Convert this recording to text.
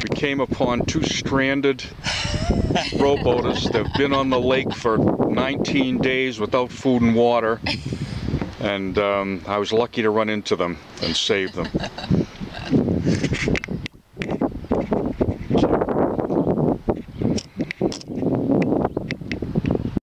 We came upon two stranded rowboaters. They've been on the lake for 19 days without food and water, and I was lucky to run into them and save them.